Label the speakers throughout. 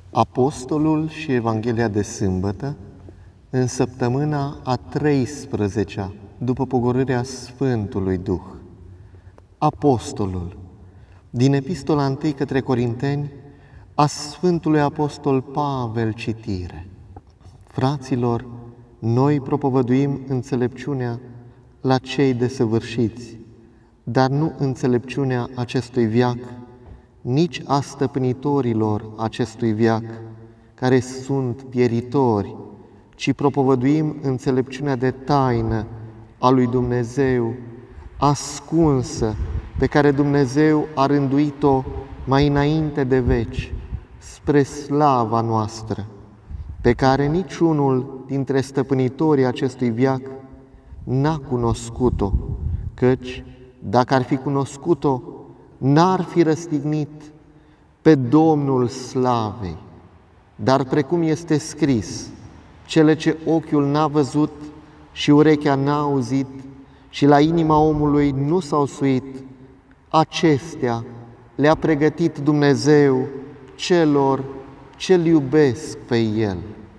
Speaker 1: Apostolul și Evanghelia de sâmbătă, în săptămâna a 13-a, după pogorârea Sfântului Duh. Apostolul, din Epistola 1 către Corinteni, a Sfântului Apostol Pavel citire. Fraților, noi propovăduim înțelepciunea la cei desăvârșiți, dar nu înțelepciunea acestui veac, nici a stăpânitorilor acestui veac, care sunt pieritori, ci propovăduim înțelepciunea de taină a lui Dumnezeu, ascunsă, pe care Dumnezeu a rânduit-o mai înainte de veci, spre slava noastră, pe care niciunul dintre stăpânitorii acestui veac n-a cunoscut-o, căci, dacă ar fi cunoscut-o, n-ar fi răstignit pe Domnul slavei. Dar precum este scris, cele ce ochiul n-a văzut și urechea n-a auzit și la inima omului nu s-au suit, acestea le-a pregătit Dumnezeu celor ce-L iubesc pe El.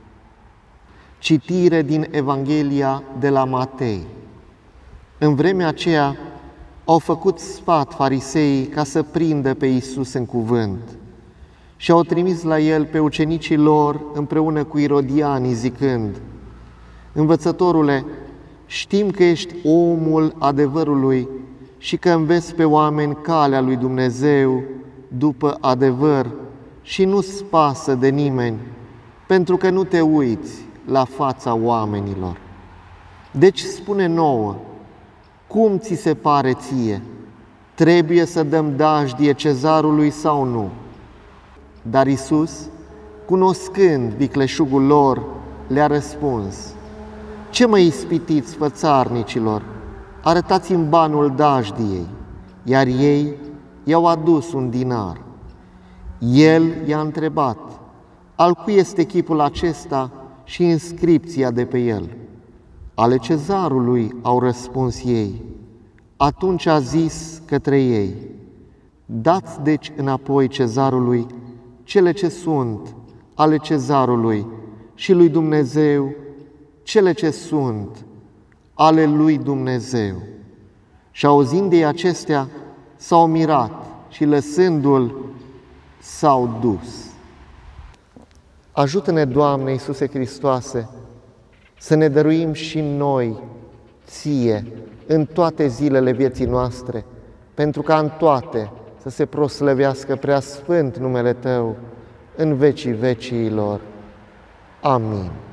Speaker 1: Citire din Evanghelia de la Matei. În vremea aceea au făcut sfat fariseii ca să prindă pe Iisus în cuvânt și au trimis la El pe ucenicii lor împreună cu irodianii, zicând: Învățătorule, știm că ești omul adevărului și că înveți pe oameni calea lui Dumnezeu după adevăr și nu-ți pasă de nimeni, pentru că nu te uiți la fața oamenilor. Deci spune nouă, cum ți se pare ție? Trebuie să dăm dajdie cezarului sau nu? Dar Iisus, cunoscând vicleșugul lor, le-a răspuns: Ce mă ispitiți, fățarnicilor? Arătați-mi banul dajdiei. Iar ei i-au adus un dinar. El i-a întrebat: Al cui este chipul acesta și inscripția de pe el? Ale cezarului, au răspuns ei. Atunci a zis către ei: Dați deci înapoi cezarului cele ce sunt ale cezarului și lui Dumnezeu cele ce sunt ale lui Dumnezeu. Și auzind ei acestea, s-au mirat și lăsându-l, s-au dus. Ajută-ne, Doamne Iisuse Hristoase, să ne dăruim și noi Ție în toate zilele vieții noastre, pentru ca în toate să se proslăvească prea sfânt numele Tău în vecii veciilor. Amin.